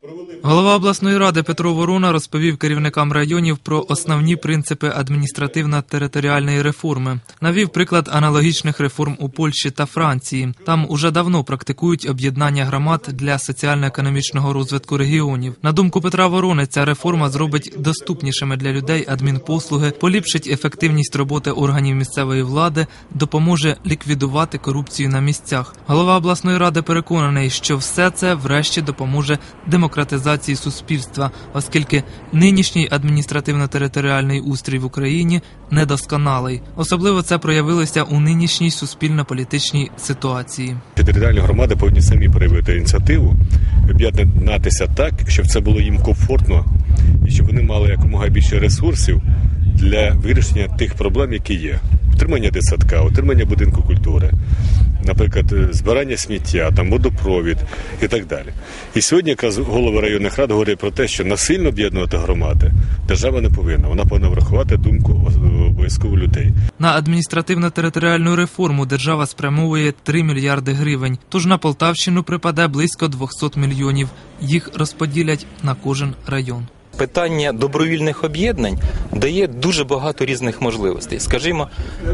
Голова обласної ради Петро Ворона розповів керівникам районів про основні принципи адміністративно-територіальної реформи. Навів приклад аналогічних реформ у Польщі та Франції. Там уже давно практикують об'єднання громад для соціально-економічного розвитку регіонів. На думку Петра Ворони, ця реформа зробить доступнішими для людей адмінпослуги, поліпшить ефективність роботи органів місцевої влади, допоможе ліквідувати корупцію на місцях. Голова обласної ради переконаний, що все це врешті допоможе демократизації суспільства, оскільки нинішній адміністративно-територіальний устрій в Україні недосконалий. Особливо це проявилося у нинішній суспільно-політичній ситуації. Територіальні громади повинні самі проявити ініціативу, об'єднатися так, щоб це було їм комфортно і щоб вони мали якомога більше ресурсів для вирішення тих проблем, які є. Утримання дитсадка, утримання будинку культури, наприклад, збирання сміття, водопровід і так далі. І сьогодні якраз голови районних рад говорять про те, що насильно об'єднувати громади держава не повинна. Вона повинна врахувати думку обов'язково людей. На адміністративно-територіальну реформу держава спрямовує 3 мільярди гривень, тож на Полтавщину припаде близько 200 мільйонів. Їх розподілять на кожен район. Питання добровільних об'єднань дає дуже багато різних можливостей. Скажімо,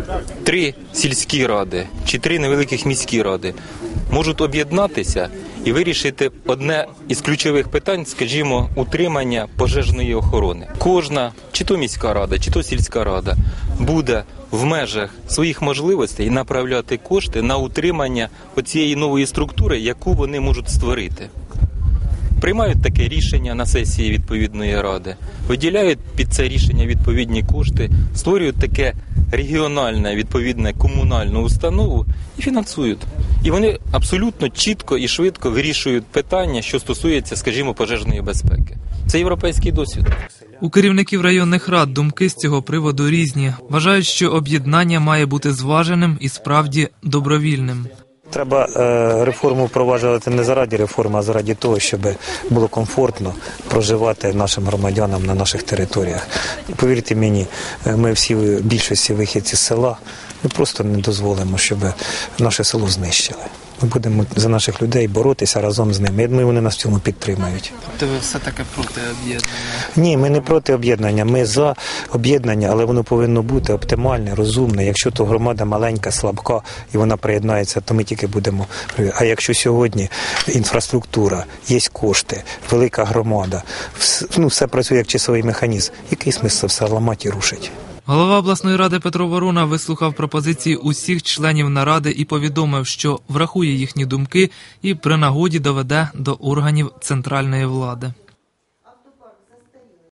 3 сільські ради чи 3 невеликих міські ради можуть об'єднатися і вирішити одне із ключових питань, скажімо, утримання пожежної охорони. Кожна, чи то міська рада, чи то сільська рада, буде в межах своїх можливостей направляти кошти на утримання оцієї нової структури, яку вони можуть створити. Приймають таке рішення на сесії відповідної ради, виділяють під це рішення відповідні кошти, створюють таке регіональне, відповідне комунальну установу і фінансують. І вони абсолютно чітко і швидко вирішують питання, що стосується, скажімо, пожежної безпеки. Це європейський досвід. У керівників районних рад думки з цього приводу різні. Вважають, що об'єднання має бути зваженим і справді добровільним. Треба реформу впроваджувати не заради реформи, а заради того, щоб було комфортно проживати нашим громадянам на наших територіях. І повірте мені, ми всі в більшості вихідці з села, ми просто не дозволимо, щоб наше село знищили. Ми будемо за наших людей боротися разом з ними. Я думаю, вони нас в цьому підтримають. Тобто ви все-таки проти об'єднання? Ні, ми не проти об'єднання. Ми за об'єднання, але воно повинно бути оптимальне, розумне. Якщо то громада маленька, слабка і вона приєднається, то ми тільки будемо. А якщо сьогодні інфраструктура, є кошти, велика громада, все працює як часовий механізм, який смисл все ламати і рушити? Голова обласної ради Петро Ворона вислухав пропозиції усіх членів наради і повідомив, що врахує їхні думки і при нагоді доведе до органів центральної влади.